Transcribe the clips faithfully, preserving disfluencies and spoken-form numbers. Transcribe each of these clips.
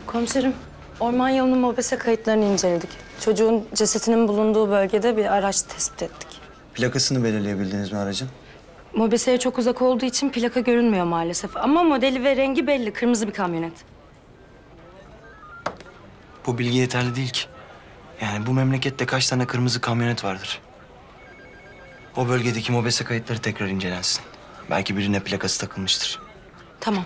Komiserim, orman yolunun mobese kayıtlarını inceledik. Çocuğun cesetinin bulunduğu bölgede bir araç tespit ettik. Plakasını belirleyebildiniz mi aracın? Mobeseye çok uzak olduğu için plaka görünmüyor maalesef. Ama modeli ve rengi belli, kırmızı bir kamyonet. Bu bilgi yeterli değil ki. Yani bu memlekette kaç tane kırmızı kamyonet vardır? O bölgedeki mobese kayıtları tekrar incelensin. Belki birine plakası takılmıştır. Tamam.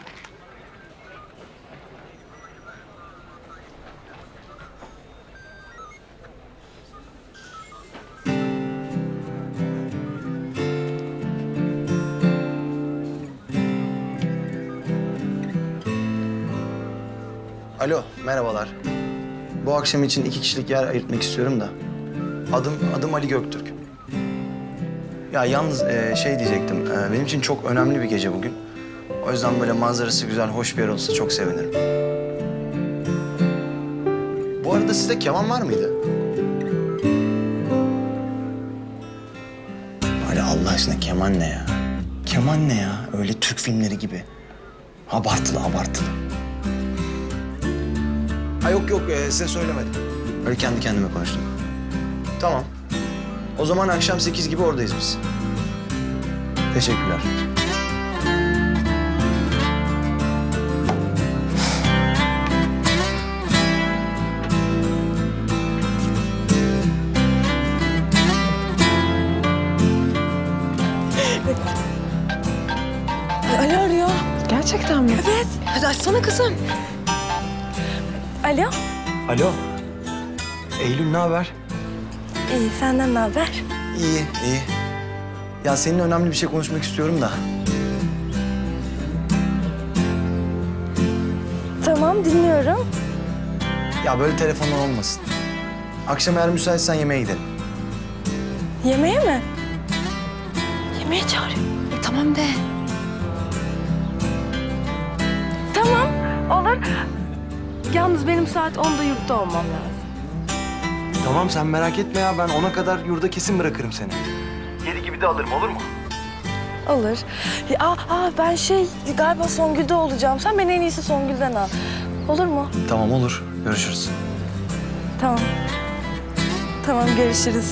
Alo, merhabalar. Bu akşam için iki kişilik yer ayırtmak istiyorum da. Adım adım Ali Göktürk. Ya yalnız e, şey diyecektim. E, benim için çok önemli bir gece bugün. O yüzden böyle manzarası güzel, hoş bir yer olsa çok sevinirim. Bu arada sizde keman var mıydı? Ali Allah aşkına keman ne ya? Keman ne ya? Öyle Türk filmleri gibi. Abartılı abartılı. Ha yok yok e, size söylemedim. Öyle kendi kendime konuştum. Tamam. O zaman akşam sekiz gibi oradayız biz. Teşekkürler. Ali arıyor. Gerçekten mi? Evet. Hadi açsana kızım. Alo. Alo. Eylül ne haber? İyi, senden ne haber? İyi, iyi. Ya seninle önemli bir şey konuşmak istiyorum da. Tamam, dinliyorum. Ya böyle telefonla olmasın. Akşam eğer müsaitsen yemeğe gidelim. Yemeğe mi? Yemeğe çağırıyor. E, tamam de. Tamam, olur. Yalnız benim saat onda yurtta olmam lazım. Tamam sen merak etme ya. Ben ona kadar yurda kesin bırakırım seni. Yedi gibi de alırım olur mu? Olur. Ya, aa, aa, ben şey galiba Songül'de olacağım. Sen beni en iyisi Songül'den al. Olur mu? Tamam olur. Görüşürüz. Tamam. Tamam, görüşürüz.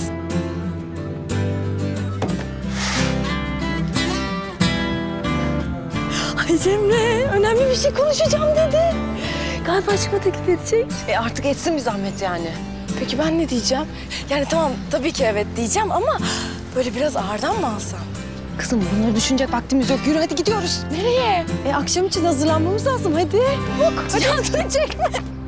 Ay Cemre, önemli bir şey konuşacağım dedi. Galiba çıkma teklif edecek. E artık etsin bir zahmet yani. Peki ben ne diyeceğim? Yani tamam, tabii ki evet diyeceğim ama böyle biraz ağırdan mı alsam? Kızım bunları düşünecek vaktimiz yok. Yürü hadi gidiyoruz. Nereye? E akşam için hazırlanmamız lazım hadi. Yok, hadi çekme.